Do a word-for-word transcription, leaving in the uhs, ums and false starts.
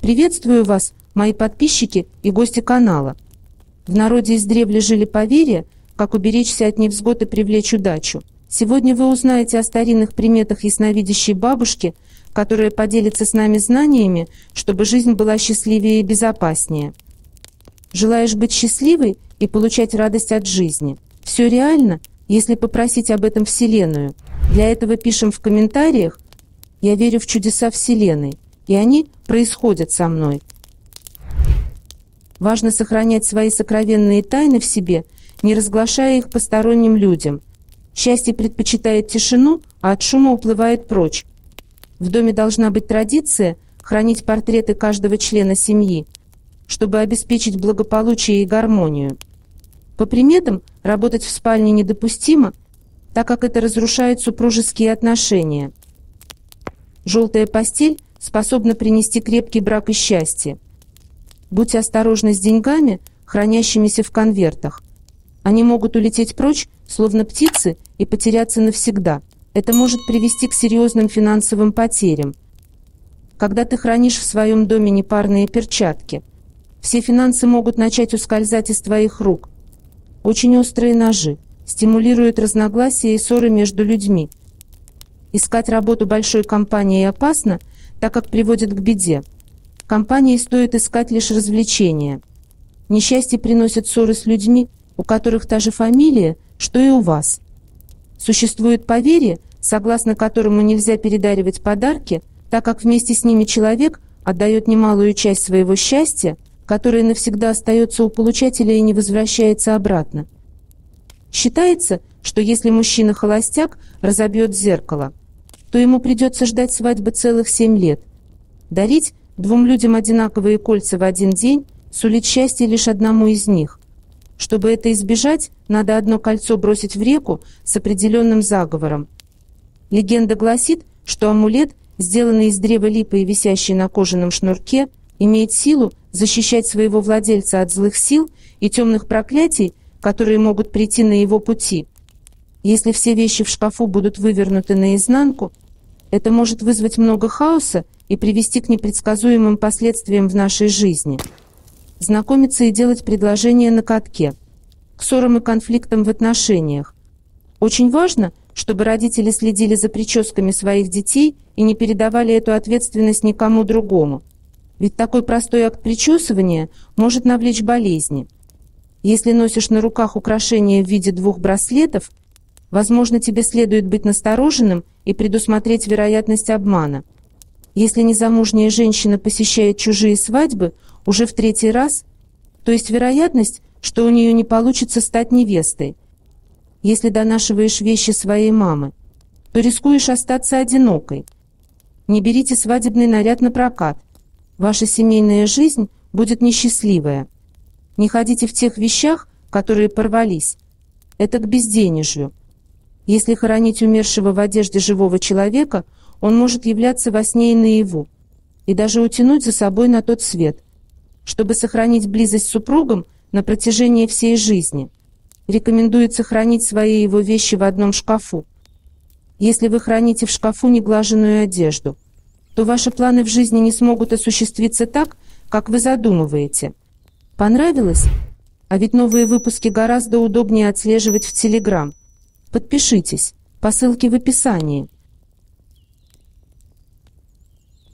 Приветствую вас, мои подписчики и гости канала. В народе издревле жили поверья, как уберечься от невзгод и привлечь удачу. Сегодня вы узнаете о старинных приметах ясновидящей бабушки, которая поделится с нами знаниями, чтобы жизнь была счастливее и безопаснее. Желаешь быть счастливой и получать радость от жизни? Все реально, если попросить об этом Вселенную. Для этого пишем в комментариях: «Я верю в чудеса Вселенной, и они происходят со мной». Важно сохранять свои сокровенные тайны в себе, не разглашая их посторонним людям. Счастье предпочитает тишину, а от шума уплывает прочь. В доме должна быть традиция хранить портреты каждого члена семьи, чтобы обеспечить благополучие и гармонию. По приметам, работать в спальне недопустимо, так как это разрушает супружеские отношения. Желтая постель способна принести крепкий брак и счастье. Будьте осторожны с деньгами, хранящимися в конвертах. Они могут улететь прочь, словно птицы, и потеряться навсегда. Это может привести к серьезным финансовым потерям. Когда ты хранишь в своем доме непарные перчатки, все финансы могут начать ускользать из твоих рук. Очень острые ножи стимулируют разногласия и ссоры между людьми. Искать работу большой компании опасно, так как приводит к беде. Компании стоит искать лишь развлечения. Несчастье приносит ссоры с людьми, у которых та же фамилия, что и у вас. Существует поверье, согласно которому нельзя передаривать подарки, так как вместе с ними человек отдает немалую часть своего счастья, которое навсегда остается у получателя и не возвращается обратно. Считается, что если мужчина-холостяк разобьет зеркало, то ему придется ждать свадьбы целых семь лет. Дарить двум людям одинаковые кольца в один день сулит счастье лишь одному из них. Чтобы это избежать, надо одно кольцо бросить в реку с определенным заговором. Легенда гласит, что амулет, сделанный из древа липы и висящий на кожаном шнурке, имеет силу защищать своего владельца от злых сил и темных проклятий, которые могут прийти на его пути. Если все вещи в шкафу будут вывернуты наизнанку, это может вызвать много хаоса и привести к непредсказуемым последствиям в нашей жизни. Знакомиться и делать предложения на катке. К ссорам и конфликтам в отношениях. Очень важно, чтобы родители следили за прическами своих детей и не передавали эту ответственность никому другому. Ведь такой простой акт причесывания может навлечь болезни. Если носишь на руках украшения в виде двух браслетов, возможно, тебе следует быть настороженным и предусмотреть вероятность обмана. Если незамужняя женщина посещает чужие свадьбы уже в третий раз, то есть вероятность, что у нее не получится стать невестой. Если донашиваешь вещи своей мамы, то рискуешь остаться одинокой. Не берите свадебный наряд на прокат. Ваша семейная жизнь будет несчастливая. Не ходите в тех вещах, которые порвались. Это к безденежью. Если хоронить умершего в одежде живого человека, он может являться во сне и наяву, и даже утянуть за собой на тот свет. Чтобы сохранить близость с супругом на протяжении всей жизни, рекомендуется хранить свои его вещи в одном шкафу. Если вы храните в шкафу неглаженную одежду, то ваши планы в жизни не смогут осуществиться так, как вы задумываете. Понравилось? А ведь новые выпуски гораздо удобнее отслеживать в Telegram. Подпишитесь по ссылке в описании.